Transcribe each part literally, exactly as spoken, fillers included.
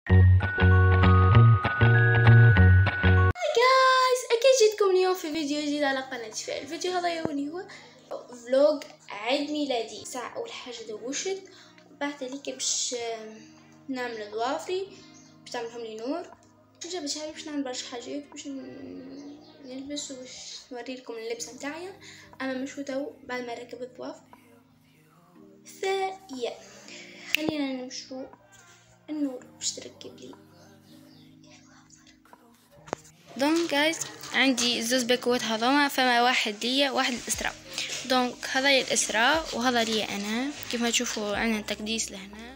اليوم في فيديو جديد على قناة شفاء. الفيديو هذا يوني هو فلوج عيد ميلادي. ساعة أول حاجة دوشت وبعد ذلك باش نعمل ضوافري، باش نعملهم لي نور، نجا باش هاي باش نعمل برشا حاجات، باش نلبس وباش نوريلكم اللبسة نتاعي. أما مش تو بعد ما نركب الضوافر. فيا خلينا نمشو النور باش تركب لي. دونك جايز عندي زوز باكوات هذوما، فما واحد ليا واحد الاسراء. دونك هذا لي الاسراء وهذا ليا انا. كيف ما تشوفوا عندنا تكديس لهنا.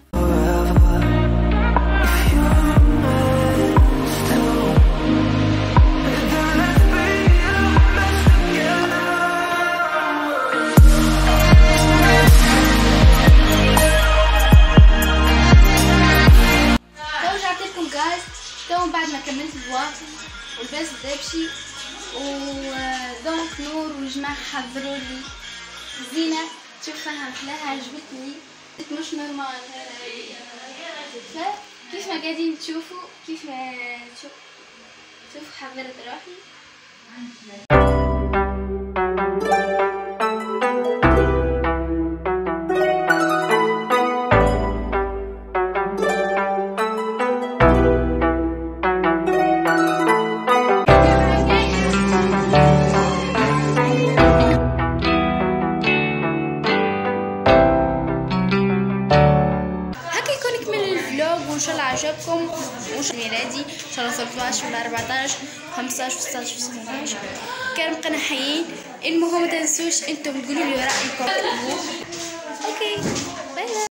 تو رجعت لكم جايز. تو بعد ما كملت الضوافر ولبست دبشي ودونك نور والجماعة حضروا لي زينة. شوفها محلاها عجبتني، مش نورمال. كيف ما قاعدين تشوفوا كيف ما تشوف شوف حضرت روحي. وان شاء الله عجبكم. وان شاء الله ميلادي ان شاء الله ثلاثطاش ولا أربعطاش خمسطاش وستطاش وسبعطاش كان بقينا حيين. المهم ما تنسوش انتم تقولوا لي رايكم. اوكي